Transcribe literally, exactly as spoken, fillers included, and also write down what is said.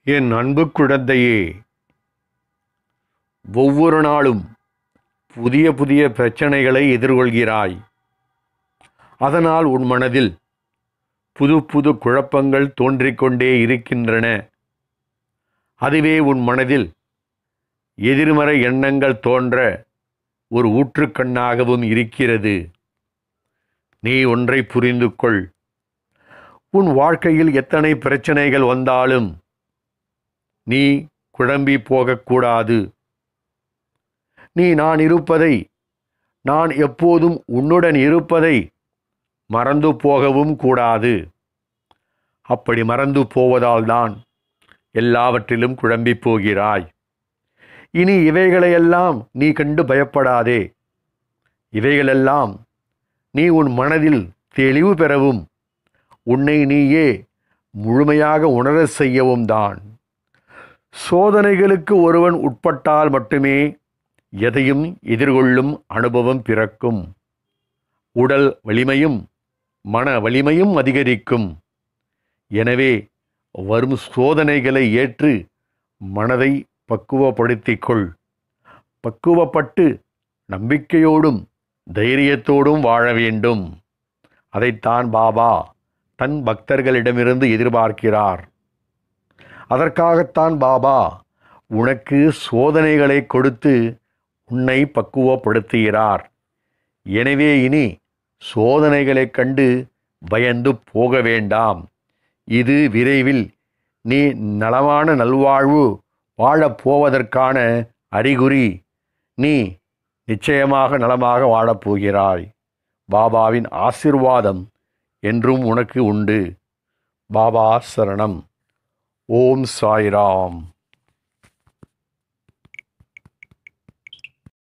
என் அன்பு குழந்தையே, ஒவ்வொரு நாளும் புதிய புதிய பிரச்சனைகளை எதிர்கொள்கிறாய். அதனால் உன் மனதில் புது புது குழப்பங்கள் தோன்றிக்கொண்டே இருக்கின்றன. அதுவே உன் மனதில் எதிர்மறை எண்ணங்கள் தோன்ற ஒரு ஊற்றுக்கண்ணாகவும் இருக்கிறது. நீ ஒன்றை புரிந்து கொள். உன் வாழ்க்கையில் எத்தனை பிரச்சனைகள் வந்தாலும் நீ குழம்பி போகக்கூடாது. நீ நான் இருப்பதை, நான் எப்போதும் உன்னுடன் இருப்பதை மறந்து போகவும் கூடாது. அப்படி மறந்து போவதால் தான் எல்லாவற்றிலும் குழம்பி போகிறாய். இனி இவைகளையெல்லாம் நீ கண்டு பயப்படாதே. இவைகளெல்லாம் நீ உன் மனதில் தெளிவு பெறவும் உன்னை நீயே முழுமையாக உணர செய்யவும் தான். சோதனைகளுக்கு ஒருவன் உட்பட்டால் மட்டுமே எதையும் எதிர்கொள்ளும் அனுபவம் பிறக்கும். உடல் வலிமையும் மன வலிமையும் அதிகரிக்கும். எனவே வரும் சோதனைகளை ஏற்று மனதை பக்குவப்படுத்திக் கொள். பக்குவப்பட்டு நம்பிக்கையோடும் தைரியத்தோடும் வாழ வேண்டும். அதைத்தான் பாபா தன் பக்தர்களிடமிருந்து எதிர்பார்க்கிறார். அதற்காகத்தான் பாபா உனக்கு சோதனைகளை கொடுத்து உன்னை பக்குவப்படுத்துகிறார். எனவே இனி சோதனைகளைக் கண்டு பயந்து போக வேண்டாம். இது விரைவில் நீ நலமான நல்வாழ்வு வாழப்போவதற்கான அறிகுறி. நீ நிச்சயமாக நலமாக வாழப்போகிறாய். பாபாவின் ஆசிர்வாதம் என்றும் உனக்கு உண்டு. பாபா சரணம். ஓம் சாய்ராம்.